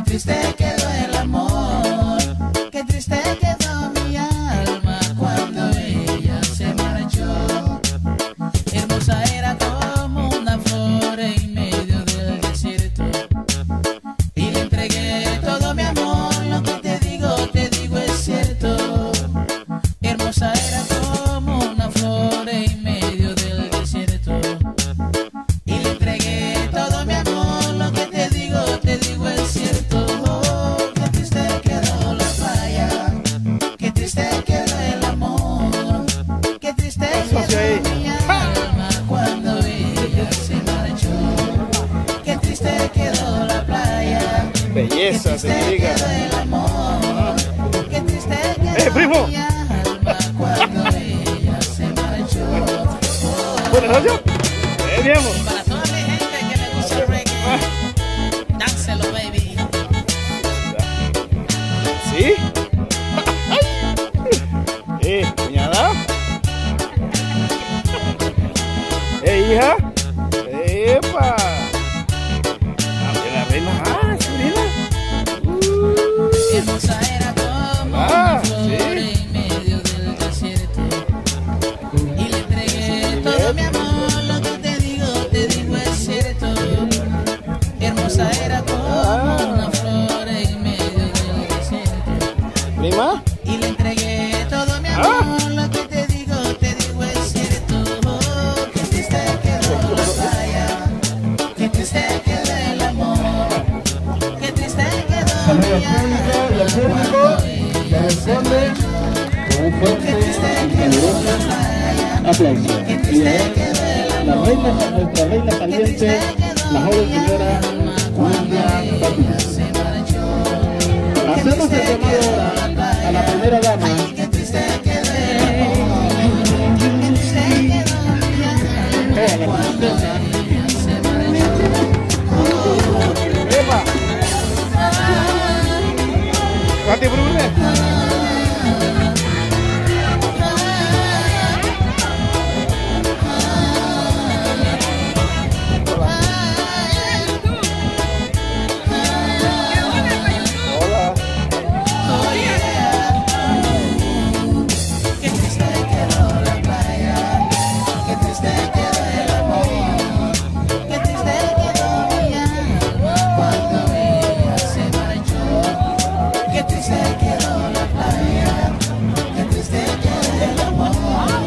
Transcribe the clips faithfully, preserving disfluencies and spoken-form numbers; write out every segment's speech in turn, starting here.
triste quedó el amor, qué triste quedó mi alma cuando ella se marchó. Hermosa era como una flor en medio del desierto, y le entregué todo mi amor, lo que te digo, te digo es cierto. Hermosa era como una flor en medio del desierto, y le entregué todo mi amor, lo que te digo, te digo es cierto. Oh, qué triste quedó la playa, qué triste quedó el amor, qué triste quedó mi alma cuando ella se marchó. Qué triste quedó la playa, belleza, qué triste diga. quedó el amor, qué triste quedó ¡Eh, primo! mi alma cuando ella se marchó. Oh, ¿Buenas noches? ¡Eh, mi amor! para toda mi gente que le gusta el reggae, dánselo, baby. ¿Sí? ¿Eh, cuñada? ¿Eh, hija? ¡Epa! Ah, la reina. Ah, sí, mira. Hermosa era como Ah, una flor sí. en medio del desierto, y le entregué todo mi amor, lo que te digo, te digo es cierto. Hermosa era como una flor en medio del desierto, ¿Prima? y le entregué todo mi amor, lo que te digo, te digo es cierto. Oh, qué triste quedó la playa, qué triste quedó el amor, qué triste quedó mi alma cuando ella se marchó. Qué triste quedó la playa, Aplausos. qué Y triste es quedó el la amor, reina, nuestra reina qué caliente, triste quedó la joven mi señora alma cuando Julia ella Batuta. se marchó. Qué Hacemos el triste llamado quedó la ahora a la playa, primera dama. qué triste quedó el amor, qué triste quedó mi alma Eh, la cuando princesa. ella se marchó. ¡Epa! ¿Cuánto Brune? Hola. Qué triste quedó la playa, qué triste quedó el amor, qué triste quedó mi alma cuando ella se marchó. Qué triste quedó la playa, qué triste quedó el amor.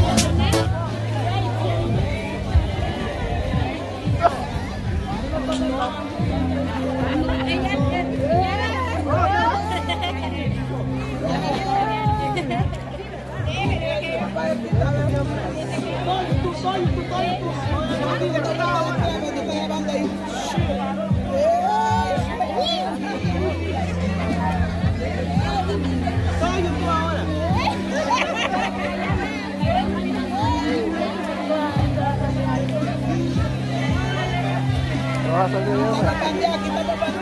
¿Vas a salir de una?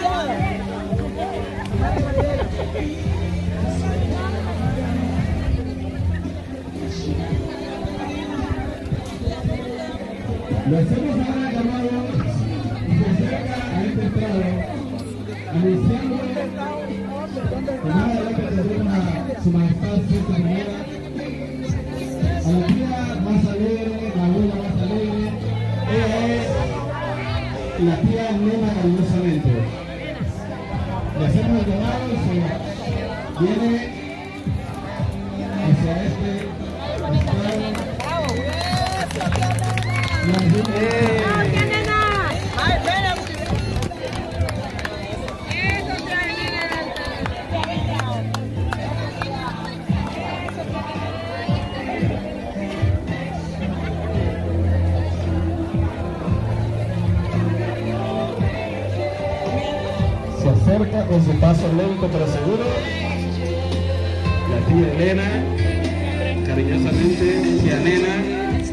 Le hacemos ahora llamado y se acerca a este estrado, anunciando que más adelante tendremos a su majestad Santa Primera, a la tía más alegre, la abuela más alegre. Ella es la tía Nena cariñosamente. Le hacemos el llamado y se viene hacia este estrado. Se acerca con su paso lento pero seguro la tía Elena, cariñosamente tía Nena.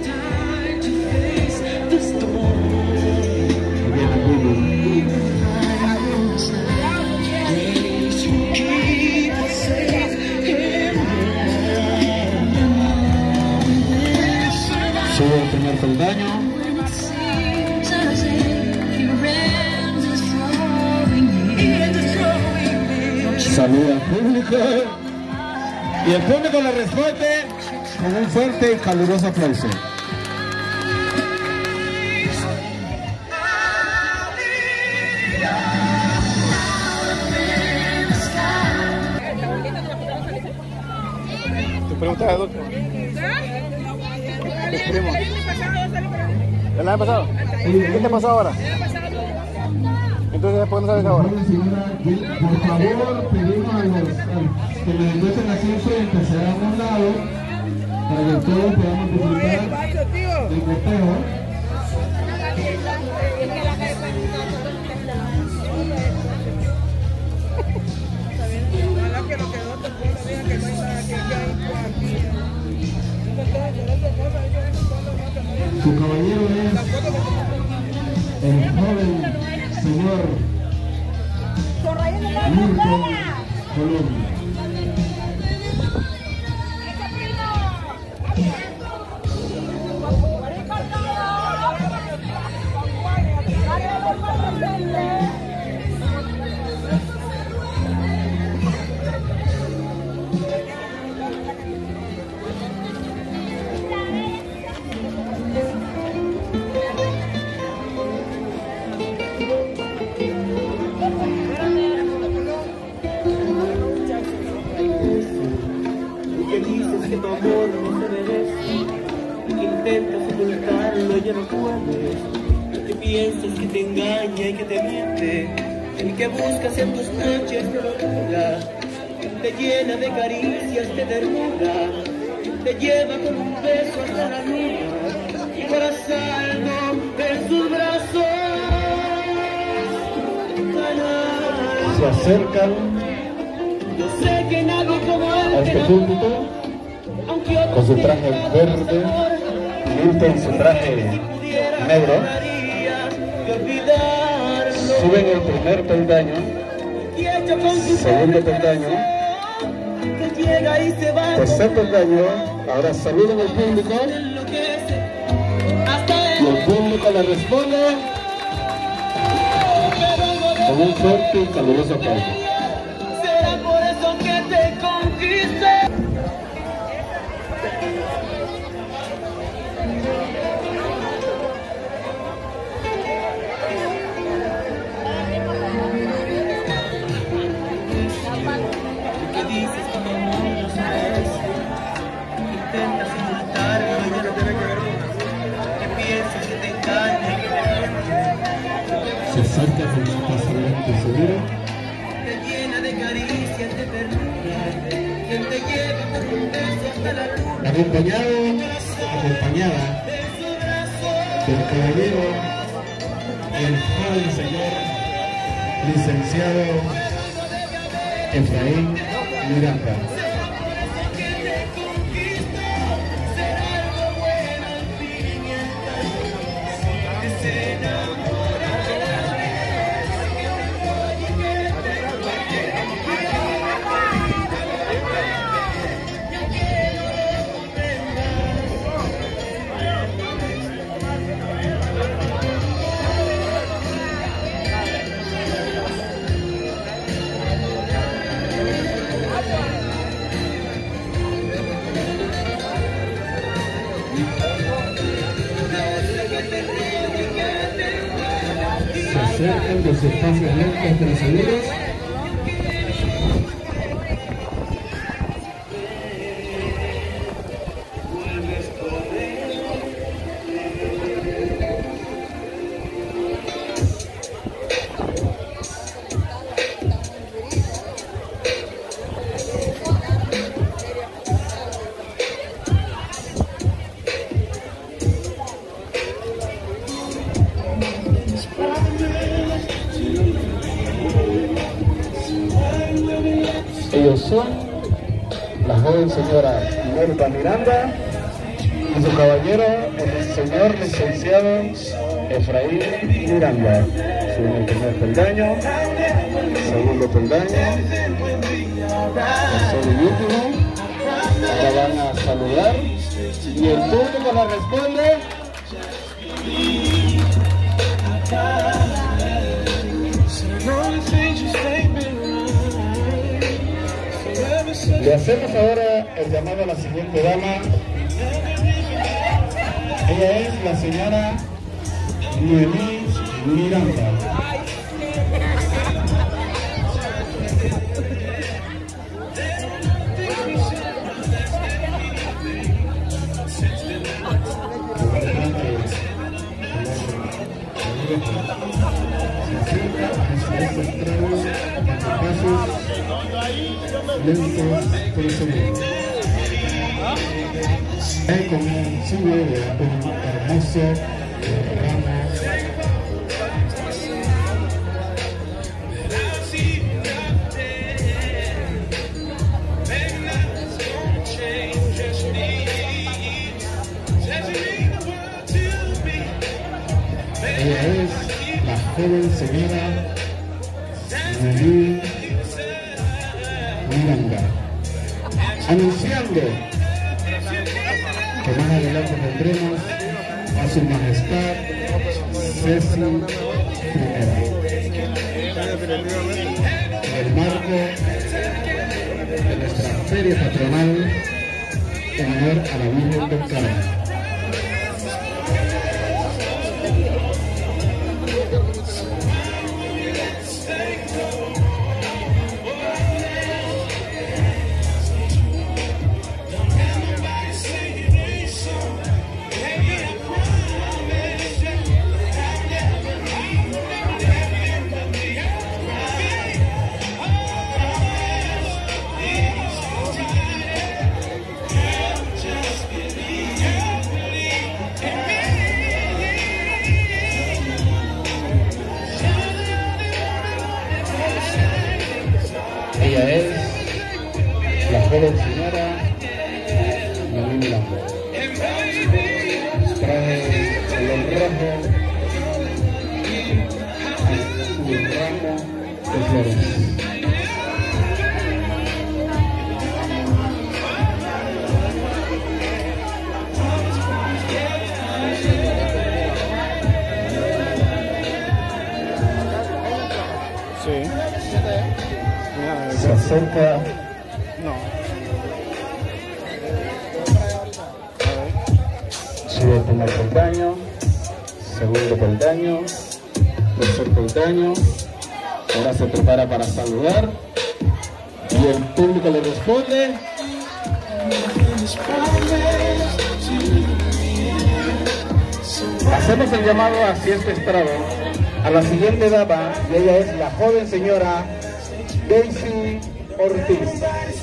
Sube el primer peldaño. Saluda al público y el público le responde con un fuerte y caluroso aplauso. Tu pregunta es, doctor. ¿Qué primo? ¿El año pasado? ¿Qué te pasó ahora? Entonces, ¿por qué no sales ahora? Por favor, pedimos a los a, que nos encuentren así enfrente, se hagan a un lado, para que todos podamos disfrutar del cortejo. Su caballero es el joven señor Milton Colón. Que tu amor no se merece, que intentas ocultarlo y ya no puedes, que piensas que te engaña y que te miente, el que buscas en tus noches de locura, te llena de caricias, de ternura, te lleva con un beso hasta la luna y por asalto en sus brazos Se acercan yo sé que nadie como él a este público con su traje verde, Milton su traje negro. Suben el primer peldaño, segundo peldaño, tercer peldaño. Ahora saludan al público y el público le responde con un fuerte y caluroso aplauso. Será por eso que te conquisté. ¿Qué dices que tu amor no se merece? Intentas ocultarlo y ya no te ve que piensas que te engaña y que te miente. Se acerca con su paso lento y seguro, Te llena de caricias, de ternura, quien te lleva por un beso hasta la luna. acompañado, acompañada del caballero, el joven señor licenciado Efraín Miranda. Se acercan de sus pasos lentos pero seguros. Ellos son la joven señora Melba Miranda y su caballero, el señor licenciado Efraín Miranda. Suben el primer peldaño, segundo peldaño, tercero y último. Ahora van a saludar y el público la responde. Le hacemos ahora el llamado a la siguiente dama. Ella es la señora Noemí Miranda. Lentos por segundo. Él con un símbolo de un hermoso ramo. Ella es la joven señora Noemí Miranda, anunciando que más adelante tendremos a su majestad Ceci primera, en el marco de nuestra feria patronal en honor a la Virgen del Carmen. Ella es la joven señora Noemí Miranda. Trae el rojo, un ramo de flores. Sí. Se acerca No. sube el primer peldaño, segundo peldaño, tercer peldaño. Ahora se prepara para saludar y el público le responde. Hacemos el llamado hacia este estrado a la siguiente dama, y ella es la joven señora Daisy Ortiz.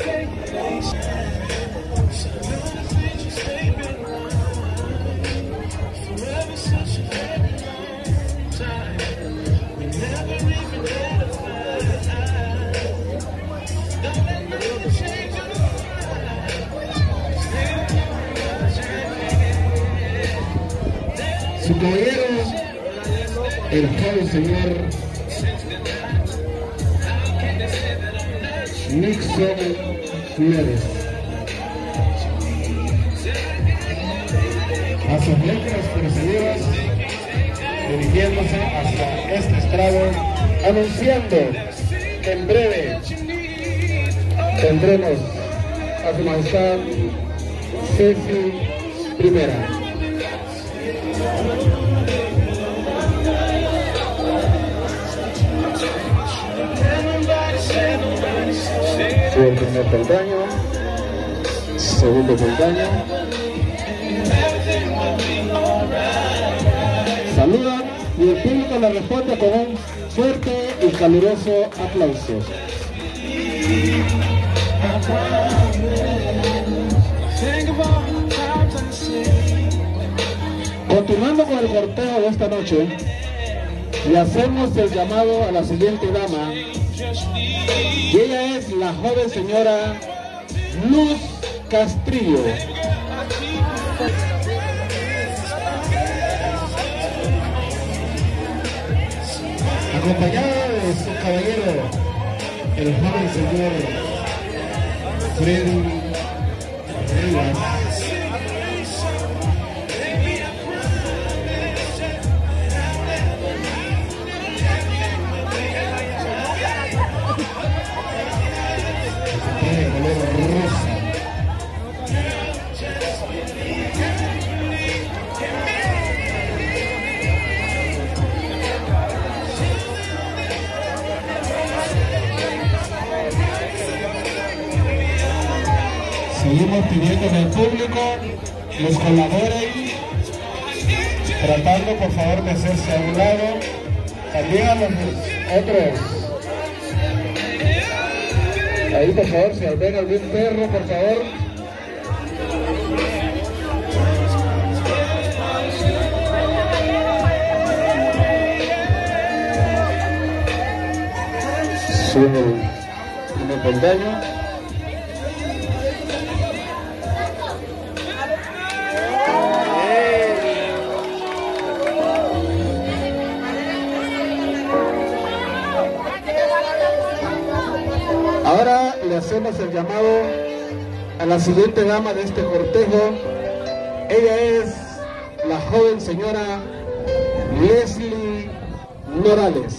Su caballero, el joven señor Nixon Flores. A sus letras precedidas, dirigiéndose hacia este estrado, anunciando que en breve tendremos a su majestad Ceci primera. Sube el primer peldaño, segundo peldaño, saluda y el público le responde con un fuerte y caluroso aplauso. Continuando con el cortejo de esta noche, le hacemos el llamado a la siguiente dama, y ella es la joven señora Luz Castrillo. Acompañada de su caballero, el joven señor Freddy Rivas. De color Seguimos pidiendo al público les colaboren, tratando por favor de hacerse a un lado. También a los otros. Ahí por favor, si ven algún perro, por favor. Sube un peldaño. Ahora le hacemos el llamado a la siguiente dama de este cortejo. Ella es la joven señora Leslie Morales.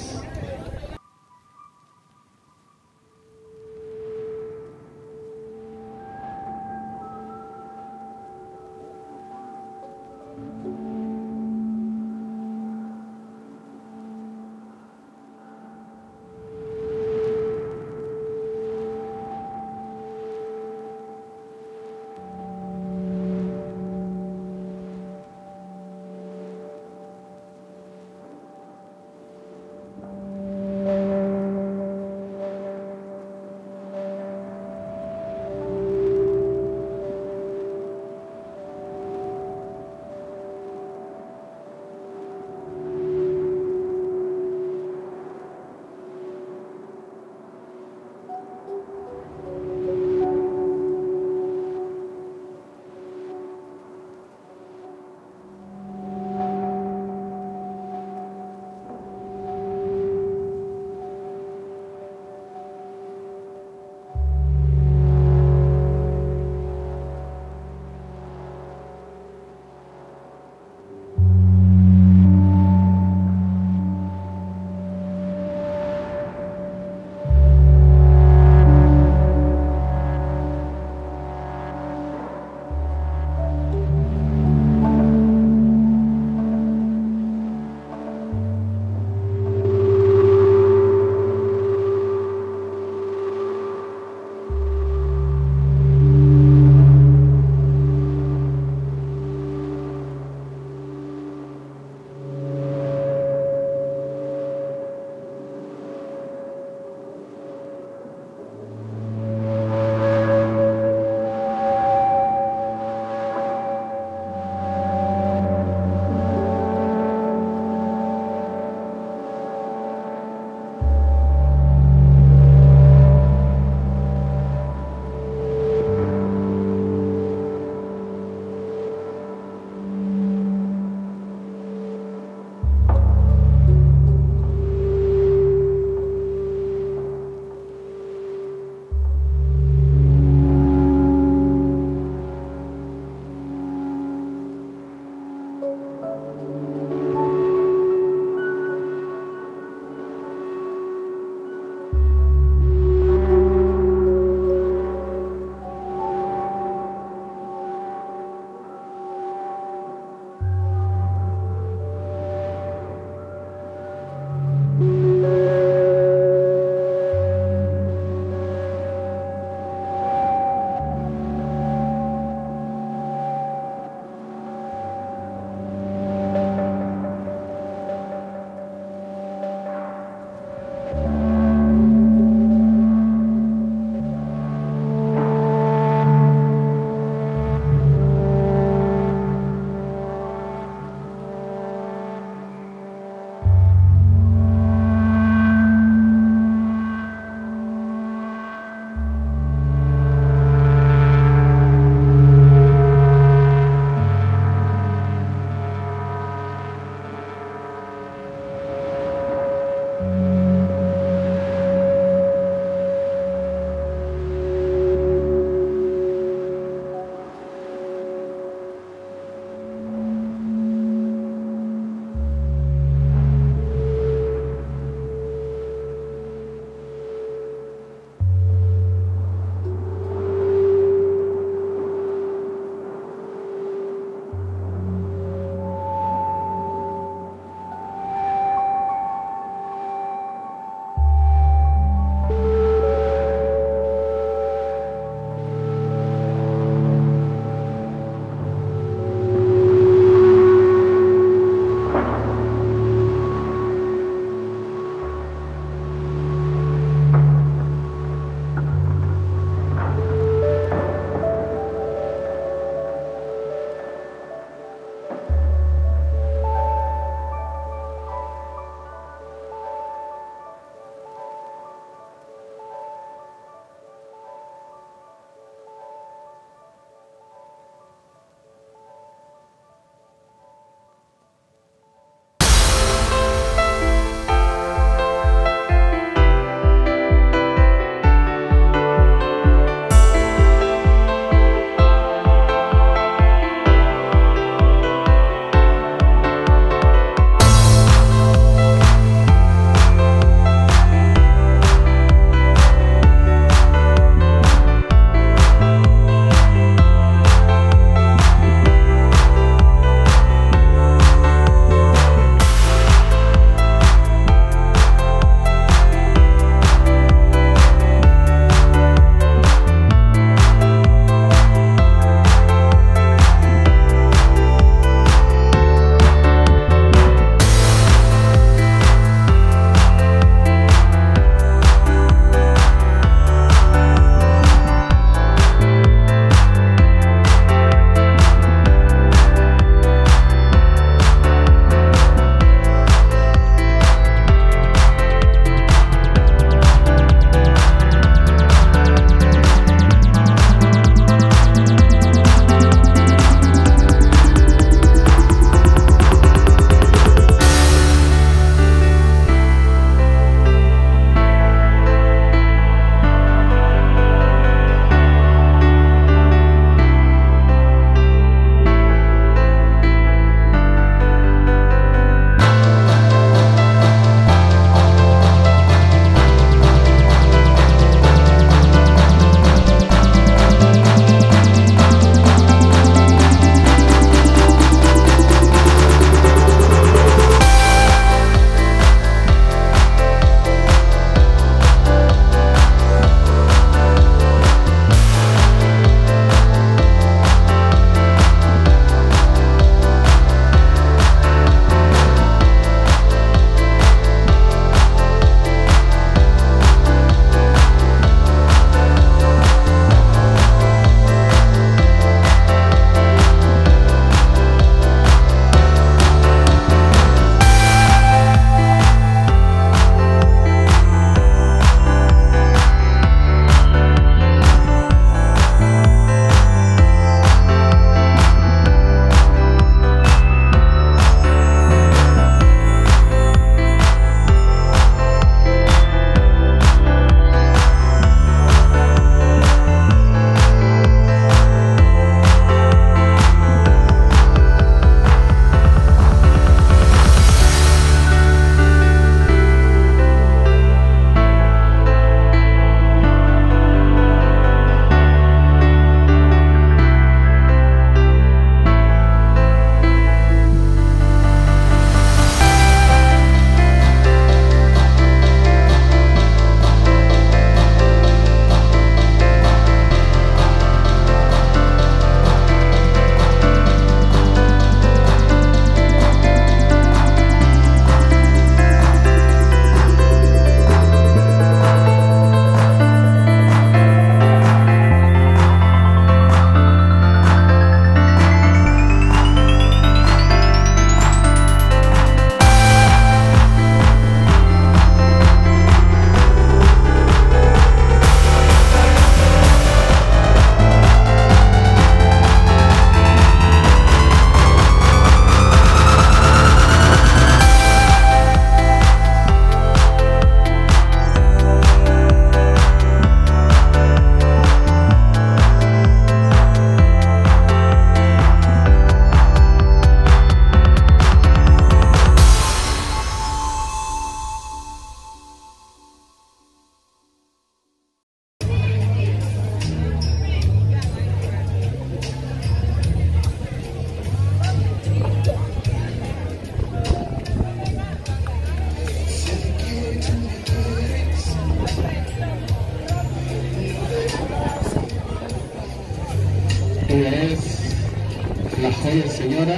Ella es la joven señora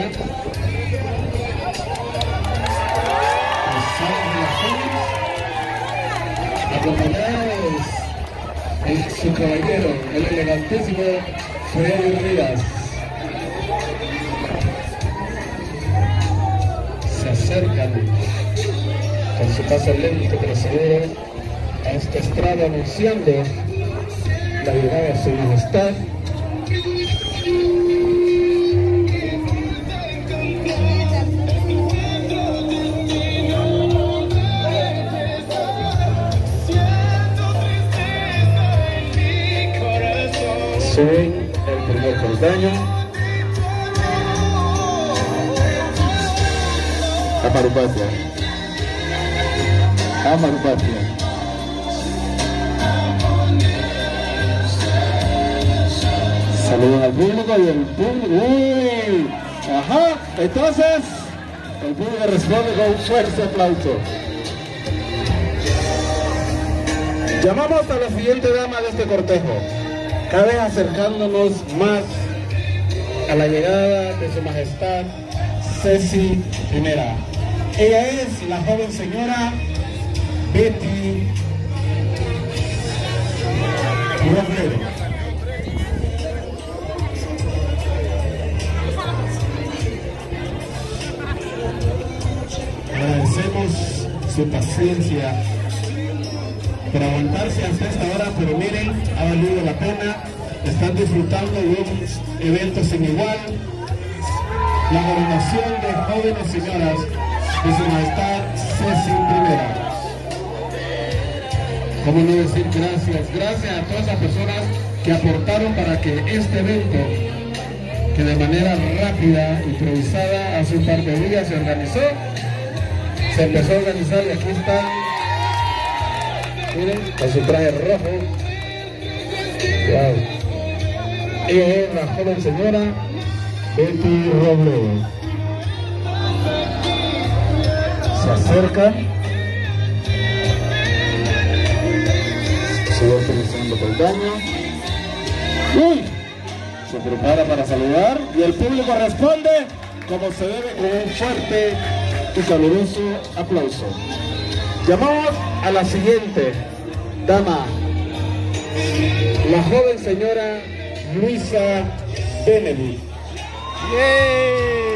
Rosales de las Flores, acompañados en su caballero, el elegantísimo Freddy Rivas. Se acercan con su paso lento pero seguro a este estrado anunciando la llegada de su majestad. Suben el primer peldaño. Amarupatria. Amarupatria. Saludos al público y el público. ¡Uy! Ajá. Entonces, el público responde con un fuerte aplauso. Llamamos a la siguiente dama de este cortejo, cada vez acercándonos más a la llegada de su majestad Ceci primera. Ella es la joven señora Betty Robledo. Agradecemos su paciencia por aguantarse hasta esta hora, pero miren, ha valido la pena. Están disfrutando de un evento sin igual, la coronación de jóvenes señoras de su majestad Ceci primera. ¿Cómo no decir gracias? Gracias a todas las personas que aportaron para que este evento, que de manera rápida, improvisada, hace un par de días se organizó, se empezó a organizar y aquí están, miren, con su traje rojo. Wow. Ella es la joven señora Betty Robledo. Se acerca, sigue utilizando peldaño. ¡Uy! Se prepara para saludar y el público responde como se debe, con un fuerte y caluroso aplauso. Llamamos a la siguiente dama, la joven señora Luisa Benedict. ¡Yay!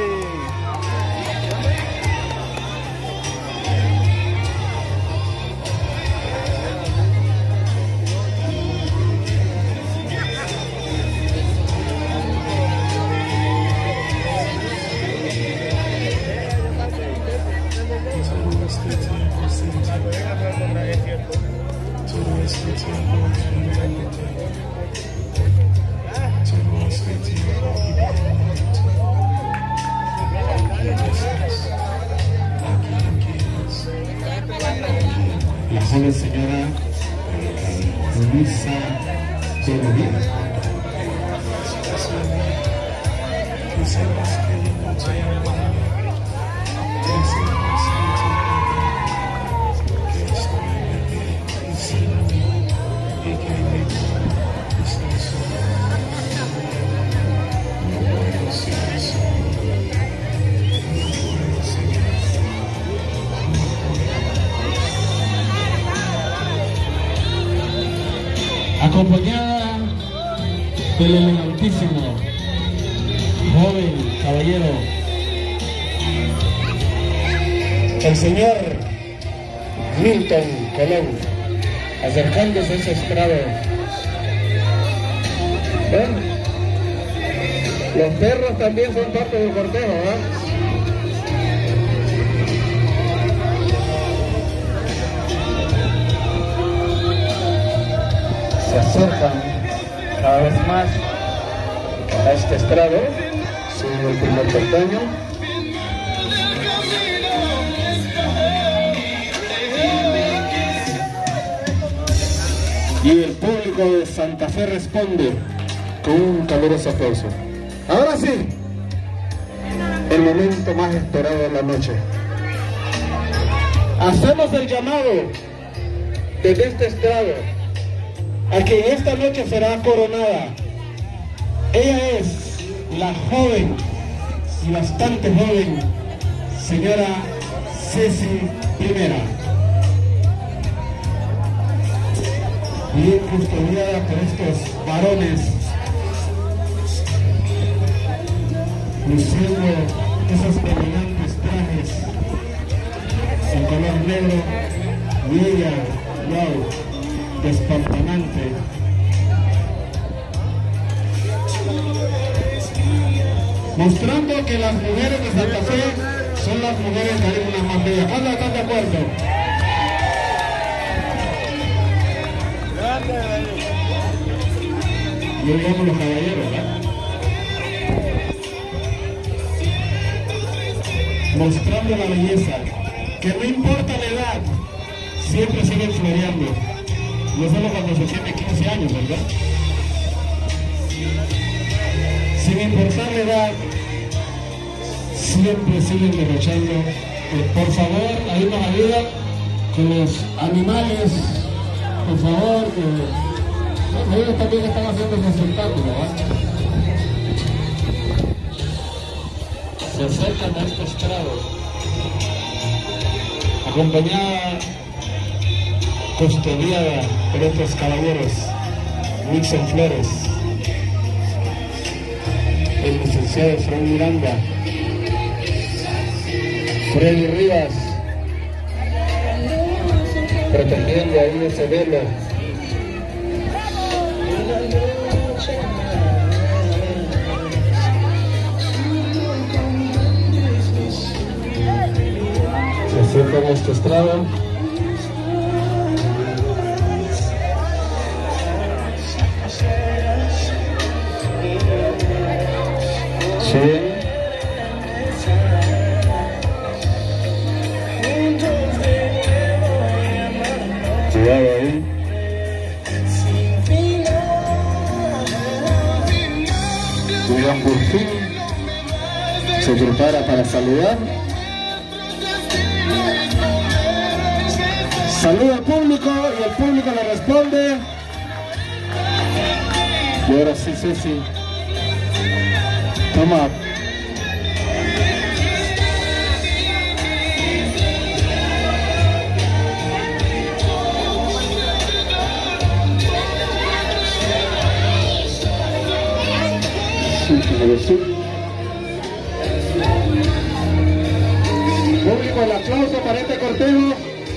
La joven señora Luisa Benedict. Acompañada del elegantísimo joven caballero, el señor Milton Colón, acercándose a ese estrado. ¿Ven? Los perros también son parte del cortejo, ¿eh? Se acercan cada vez más a este estrado, sube el primer peldaño. Y el público de Santa Fe responde con un caluroso aplauso. Ahora sí, el momento más esperado de la noche. Hacemos el llamado desde este estrado a que esta noche será coronada Ella es la joven y bastante joven señora Ceci Primera, bien custodiada por estos varones, luciendo esos elegantes trajes en color negro, y ella, wow, despampanante. Mostrando que las mujeres de Santa Fe son las mujeres carísimas más bellas. ¿Cuántos están de acuerdo? Y hoy vamos los caballeros, ¿verdad? Mostrando la belleza, que no importa la edad, siempre siguen floreando. No solo cuando se tiene quince años, ¿verdad? Sin importar la edad, siempre siguen derrochando. Eh, por favor, ahí nos ayuda con los animales, por favor, que bueno, ellos también están haciendo su espectáculo, ¿verdad? Se acercan a estos tragos, acompañada, custodiada por estos caballeros, Wilson Flores, el licenciado Freddy Miranda, Freddy Rivas, pretendiendo ahí ese velo. Se acercan a este estrado. Sí. Cuidado ahí. Julián por fin se prepara para saludar. Saluda al público y el público le responde. Y ahora sí, Ceci. Toma. Público, el aplauso para este cortejo.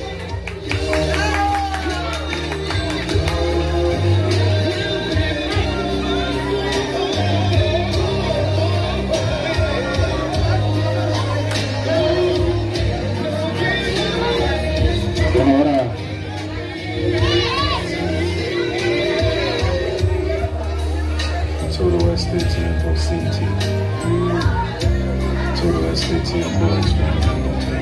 Bueno, ahora Todo este tiempo sin ti, todo este tiempo extrañándote,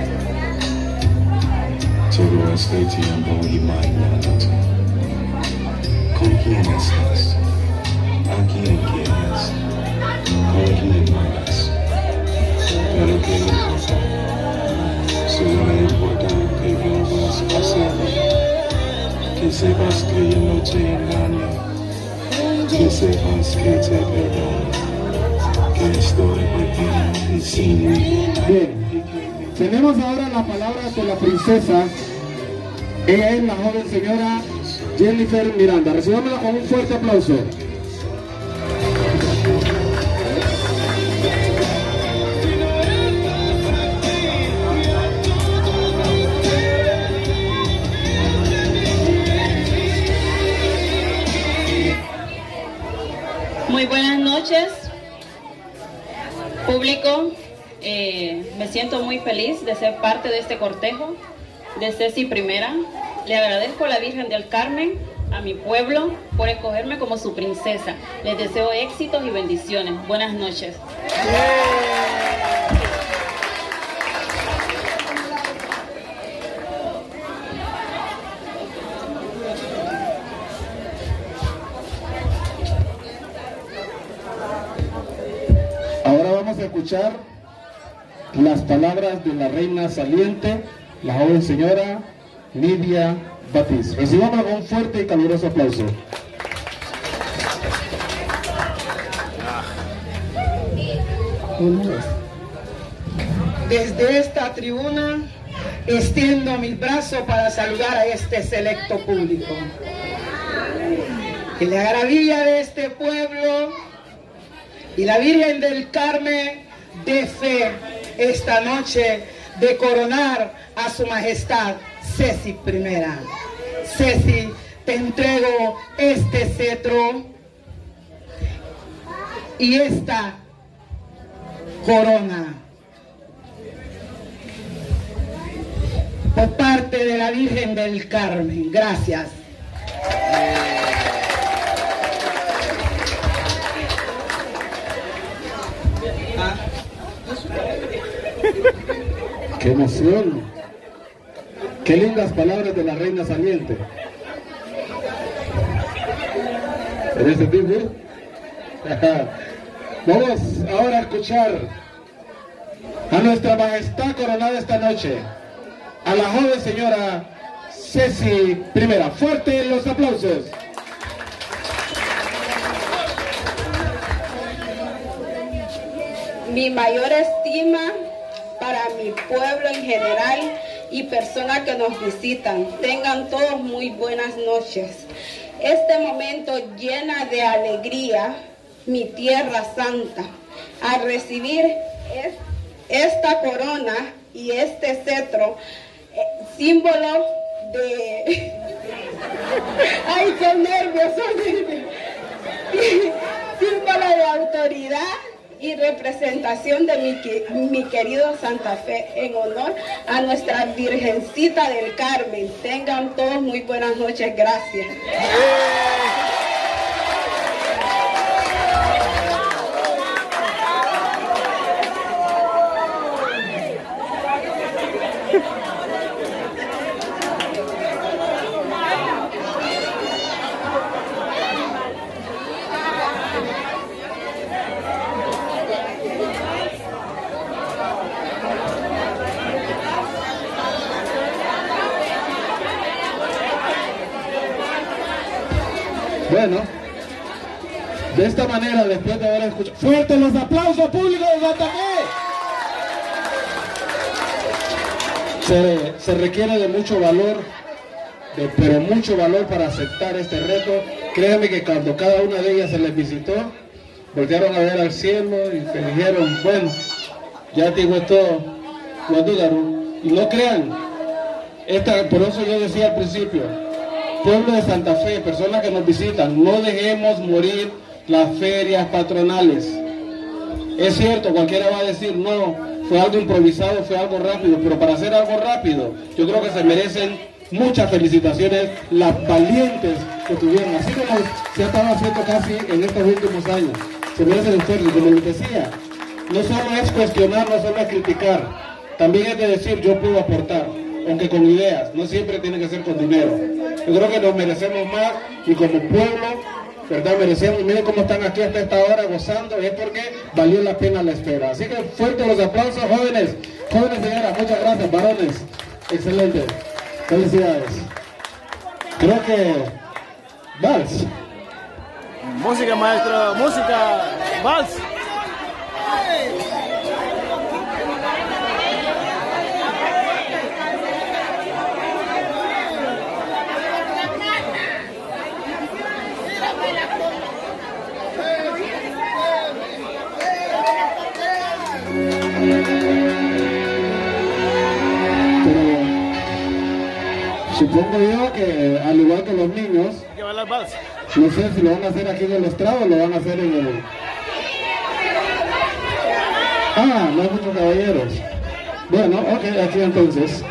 todo este tiempo imaginándote. ¿Con quién estás? ¿A quién quieres? ¿Con quién más? Pero qué importa, solo me importa que vuelvas a ser, que sepas que yo no te engaño, que sepas que te perdono, que estoy perdido y sin mí. bien, tenemos ahora la palabra de la princesa. Ella es la joven señora Jennifer Miranda. Recibámosla con un fuerte aplauso. Muy buenas noches, público. Eh, me siento muy feliz de ser parte de este cortejo de Ceci Primera. Le agradezco a la Virgen del Carmen, a mi pueblo, por escogerme como su princesa. Les deseo éxitos y bendiciones. Buenas noches. Ahora vamos a escuchar las palabras de la reina saliente, la joven señora Nidia Batiz. Recibamos con un fuerte y caluroso aplauso. honores. Desde esta tribuna extiendo mis brazos para saludar a este selecto público. Que la maravilla de este pueblo y la Virgen del Carmen dé fe esta noche de coronar a su majestad Ceci primera. Ceci, te entrego este cetro y esta corona por parte de la Virgen del Carmen. Gracias. ¡Qué emoción! ¡Qué lindas palabras de la reina saliente! ¿En ese tiempo? Vamos ahora a escuchar a nuestra majestad coronada esta noche, a la joven señora Ceci primera. ¡Fuerte los aplausos! Mi mayor estima para mi pueblo en general y personas que nos visitan. Tengan todos muy buenas noches. Este momento llena de alegría, mi tierra santa, al recibir es, esta corona y este cetro, eh, símbolo de... ¡Ay, qué nervios! Son nervios. Símbolo de autoridad y representación de mi, mi querido Santa Fe, en honor a nuestra Virgencita del Carmen. Tengan todos muy buenas noches. Gracias. Bueno, de esta manera, después de haber escuchado... ¡Fuertes los aplausos públicos de Santa Fe! Se, se requiere de mucho valor, de, pero mucho valor para aceptar este reto. Créanme que cuando cada una de ellas se les visitó, voltearon a ver al cielo y te dijeron, bueno, ya te digo esto, y no crean, esta, por eso yo decía al principio, pueblo de Santa Fe, personas que nos visitan, no dejemos morir las ferias patronales. Es cierto, cualquiera va a decir, no, fue algo improvisado, fue algo rápido, pero para hacer algo rápido, yo creo que se merecen muchas felicitaciones las valientes que tuvieron, así como se ha estado haciendo casi en estos últimos años. Se merecen ustedes, como les decía, no solo es cuestionar, no solo es criticar, también es de decir, yo puedo aportar, aunque con ideas, no siempre tiene que ser con dinero. Yo creo que nos merecemos más y como pueblo, ¿verdad? Merecemos, miren cómo están aquí hasta esta hora gozando, es porque valió la pena la espera. Así que fuertes los aplausos, jóvenes, jóvenes señoras, muchas gracias, varones, excelente, felicidades. Creo que, vals. Música, maestro, música, vals. Supongo yo que, al igual que los niños, ¿Qué va a vals? no sé si lo van a hacer aquí en el estrado o lo van a hacer en el... Ah, no hay muchos caballeros. Bueno, ok, aquí entonces.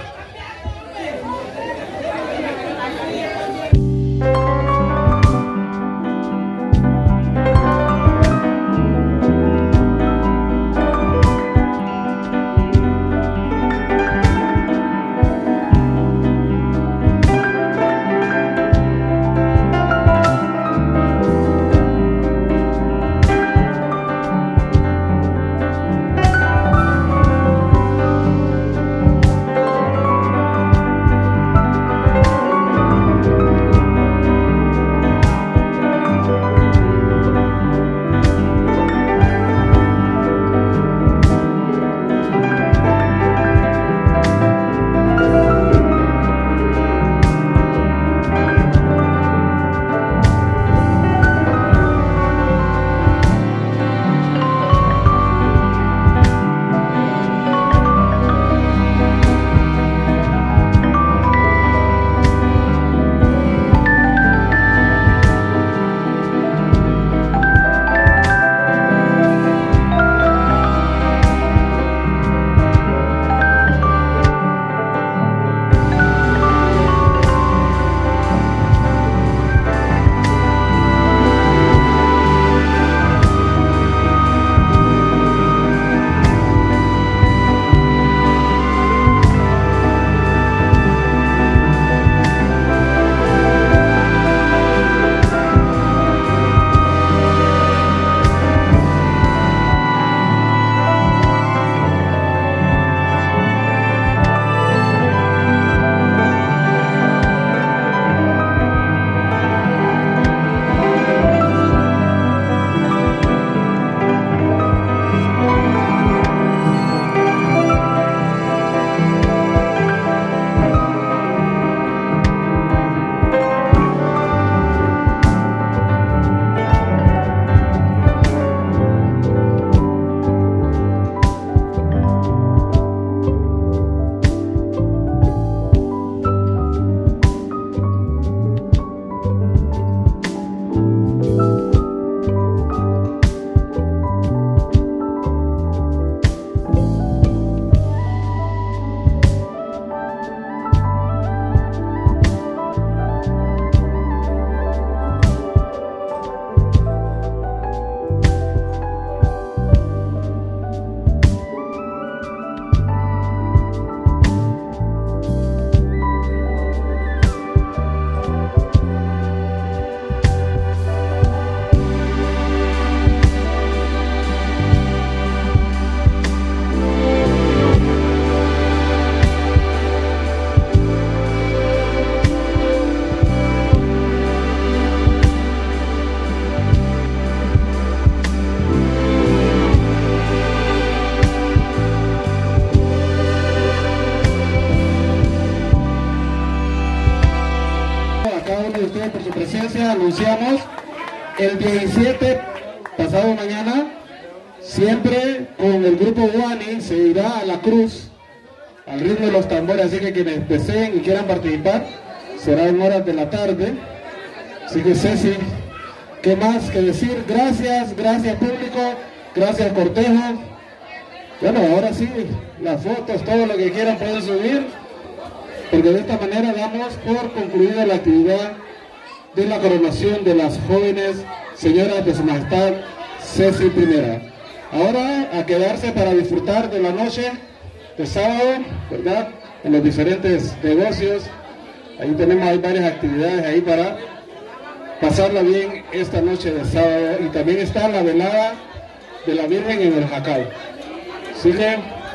anunciamos, el diecisiete, pasado mañana, siempre con el grupo Guani se irá a la cruz, al ritmo de los tambores, así que quienes deseen y quieran participar, será en horas de la tarde. Así que Ceci, ¿qué más que decir? Gracias, gracias público, gracias cortejo. Bueno, ahora sí, las fotos, todo lo que quieran pueden subir, porque de esta manera damos por concluida la actividad de la coronación de las jóvenes señoras de Su Majestad Ceci Primera. Ahora a quedarse para disfrutar de la noche de sábado, ¿verdad? En los diferentes negocios. Ahí tenemos, hay varias actividades ahí para pasarla bien esta noche de sábado. Y también está la velada de la Virgen en el Jacal. Así que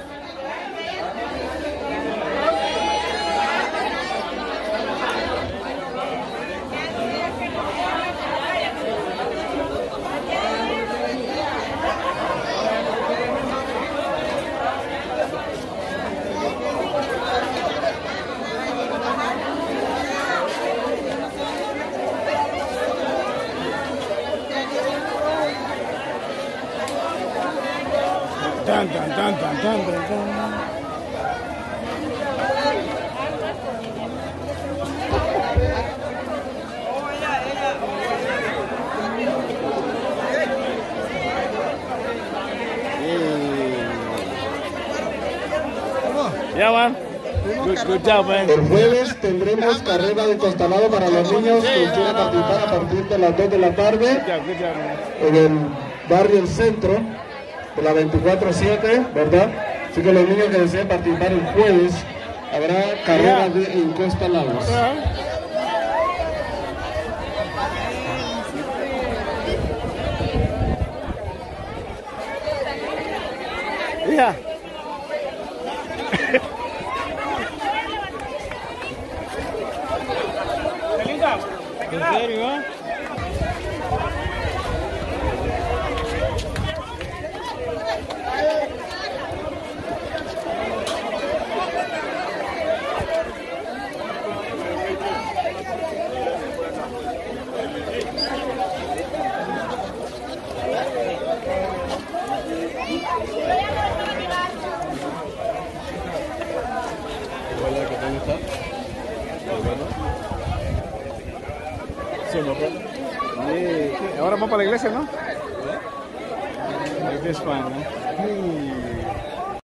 Tan, tan, tan, tan, tan, tan, tan. Yeah, man. Good, good job, man. el jueves tendremos carrera de costalado para los niños que quieran participar a partir de las dos de la tarde Good job, good job, man. en el barrio El Centro de la veinticuatro siete, ¿verdad? Así que los niños que deseen participar el jueves habrá carrera de encostalados. Yeah. ¿En serio? Sí, ahora vamos para la iglesia, ¿no? Like this one, ¿no?